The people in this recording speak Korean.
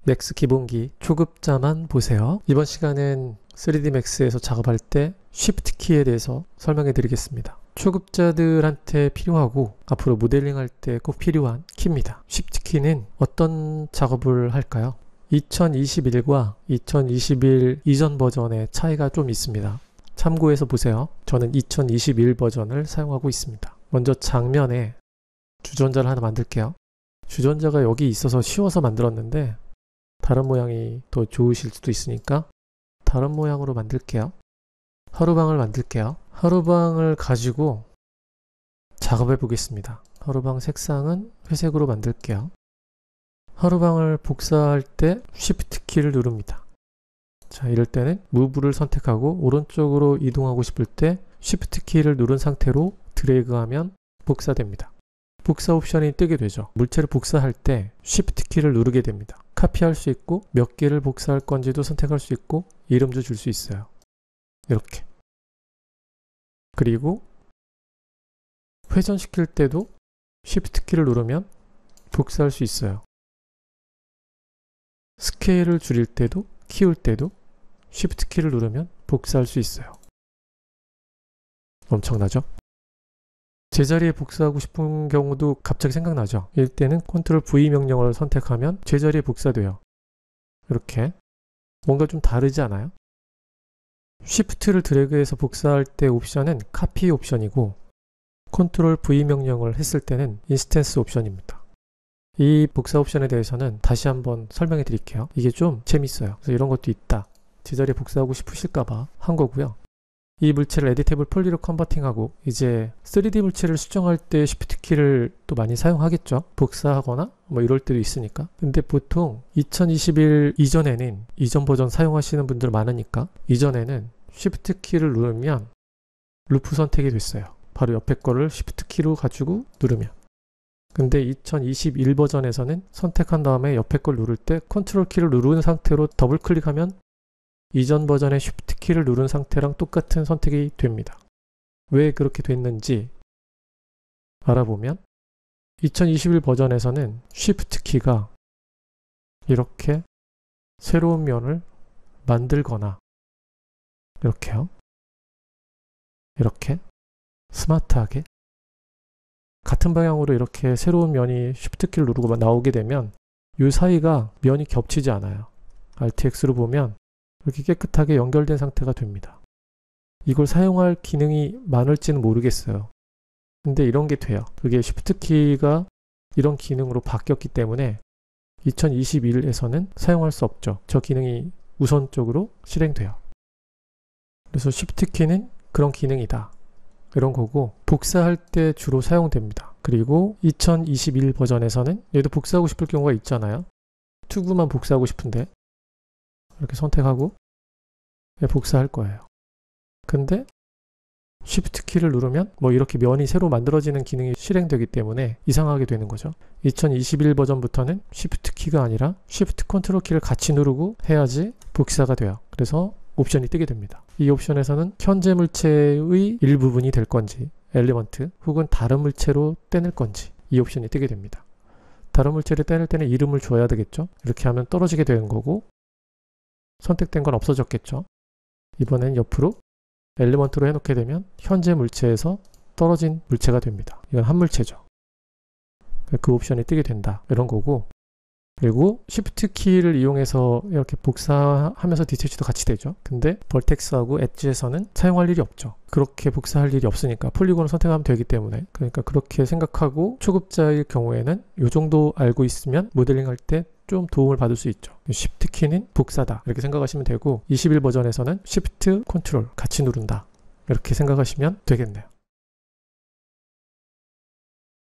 맥스 기본기 초급자만 보세요. 이번 시간은 3D 맥스에서 작업할 때 Shift 키에 대해서 설명해 드리겠습니다. 초급자들한테 필요하고 앞으로 모델링 할 때 꼭 필요한 키입니다. Shift 키는 어떤 작업을 할까요? 2021과 2021 이전 버전의 차이가 좀 있습니다. 참고해서 보세요. 저는 2021 버전을 사용하고 있습니다. 먼저 장면에 주전자를 하나 만들게요. 주전자가 여기 있어서 쉬워서 만들었는데 다른 모양이 더 좋으실 수도 있으니까 다른 모양으로 만들게요. 하루방을 만들게요. 하루방을 가지고 작업해 보겠습니다. 하루방 색상은 회색으로 만들게요. 하루방을 복사할 때 Shift 키를 누릅니다. 자, 이럴 때는 Move를 선택하고 오른쪽으로 이동하고 싶을 때 Shift 키를 누른 상태로 드래그하면 복사됩니다. 복사 옵션이 뜨게 되죠. 물체를 복사할 때 Shift 키를 누르게 됩니다. 카피할 수 있고 몇 개를 복사할 건지도 선택할 수 있고 이름도 줄 수 있어요. 이렇게. 그리고 회전시킬 때도 Shift 키를 누르면 복사할 수 있어요. 스케일을 줄일 때도 키울 때도 Shift 키를 누르면 복사할 수 있어요. 엄청나죠? 제자리에 복사하고 싶은 경우도 갑자기 생각나죠? 이럴 때는 Ctrl V 명령어를 선택하면 제자리에 복사돼요. 이렇게. 뭔가 좀 다르지 않아요? Shift를 드래그해서 복사할 때 옵션은 카피 옵션이고 Ctrl V 명령을 했을 때는 인스턴스 옵션입니다. 이 복사 옵션에 대해서는 다시 한번 설명해 드릴게요. 이게 좀 재밌어요. 그래서 이런 것도 있다. 제자리에 복사하고 싶으실까봐 한 거고요. 이 물체를 에디테이블 폴리로 컨버팅하고 이제 3D 물체를 수정할 때 Shift 키를 또 많이 사용하겠죠. 복사하거나 뭐 이럴 때도 있으니까. 근데 보통 2021 이전에는 이전 버전 사용하시는 분들 많으니까 이전에는 Shift 키를 누르면 루프 선택이 됐어요. 바로 옆에 거를 Shift 키로 가지고 누르면. 근데 2021 버전에서는 선택한 다음에 옆에 걸 누를 때 Ctrl 키를 누른 상태로 더블 클릭하면 이전 버전의 Shift 키를 누른 상태랑 똑같은 선택이 됩니다. 왜 그렇게 됐는지 알아보면 2021 버전에서는 Shift 키가 이렇게 새로운 면을 만들거나 이렇게요. 이렇게 스마트하게 같은 방향으로 이렇게 새로운 면이 Shift 키를 누르고 나오게 되면 이 사이가 면이 겹치지 않아요. Alt X로 보면 이렇게 깨끗하게 연결된 상태가 됩니다. 이걸 사용할 기능이 많을지는 모르겠어요. 근데 이런 게 돼요. 그게 Shift 키가 이런 기능으로 바뀌었기 때문에 2021에서는 사용할 수 없죠. 저 기능이 우선적으로 실행돼요. 그래서 Shift 키는 그런 기능이다. 이런 거고 복사할 때 주로 사용됩니다. 그리고 2021 버전에서는 얘도 복사하고 싶을 경우가 있잖아요. 투구만 복사하고 싶은데 이렇게 선택하고 복사할 거예요. 근데 Shift 키를 누르면 뭐 이렇게 면이 새로 만들어지는 기능이 실행되기 때문에 이상하게 되는 거죠. 2021 버전부터는 Shift 키가 아니라 Shift Ctrl 키를 같이 누르고 해야지 복사가 돼요. 그래서 옵션이 뜨게 됩니다. 이 옵션에서는 현재 물체의 일부분이 될 건지 엘리먼트 혹은 다른 물체로 떼낼 건지 이 옵션이 뜨게 됩니다. 다른 물체를 떼낼 때는 이름을 줘야 되겠죠. 이렇게 하면 떨어지게 되는 거고 선택된 건 없어졌겠죠. 이번엔 옆으로 엘리먼트로 해놓게 되면 현재 물체에서 떨어진 물체가 됩니다. 이건 한 물체죠. 그 옵션이 뜨게 된다. 이런 거고 그리고 Shift 키를 이용해서 이렇게 복사하면서 디테치도 같이 되죠. 근데 벌텍스하고 엣지에서는 사용할 일이 없죠. 그렇게 복사할 일이 없으니까 폴리곤을 선택하면 되기 때문에 그러니까 그렇게 생각하고 초급자일 경우에는 이 정도 알고 있으면 모델링 할 때 좀 도움을 받을 수 있죠. Shift 키는 복사다 이렇게 생각하시면 되고 21 버전에서는 Shift, Ctrl 같이 누른다 이렇게 생각하시면 되겠네요.